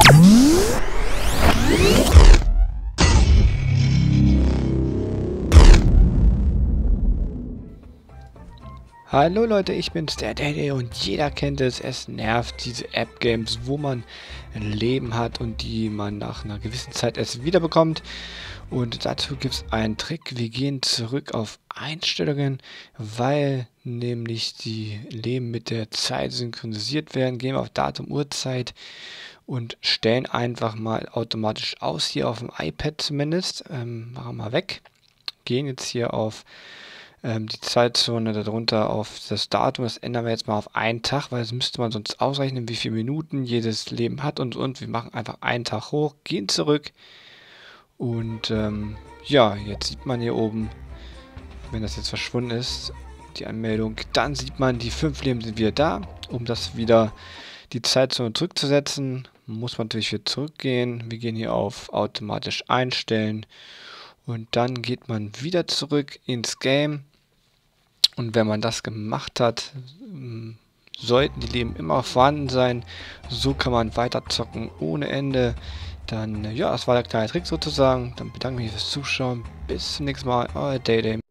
Hallo Leute, ich bin's, der Daddy, und jeder kennt es. Es nervt, diese App-Games, wo man ein Leben hat und die man nach einer gewissen Zeit erst wiederbekommt. Und dazu gibt es einen Trick. Wir gehen zurück auf Einstellungen, weil nämlich die Leben mit der Zeit synchronisiert werden. Gehen wir auf Datum, Uhrzeit und stellen einfach mal automatisch aus, hier auf dem iPad zumindest. Machen wir mal weg. Gehen jetzt hier auf die Zeitzone darunter auf das Datum. Das ändern wir jetzt mal auf einen Tag, weil das müsste man sonst ausrechnen, wie viele Minuten jedes Leben hat und. Wir machen einfach einen Tag hoch, gehen zurück und ja, jetzt sieht man hier oben, wenn das jetzt verschwunden ist, die Anmeldung, dann sieht man, die 5 Leben sind wieder da. Um das wieder die Zeitzone zurückzusetzen, muss man natürlich wieder zurückgehen. Wir gehen hier auf automatisch einstellen und dann geht man wieder zurück ins Game. Und wenn man das gemacht hat, sollten die Leben immer vorhanden sein. So kann man weiter zocken ohne Ende. Dann, ja, das war der kleine Trick sozusagen. Dann bedanke ich mich fürs Zuschauen. Bis zum nächsten Mal. Euer Day.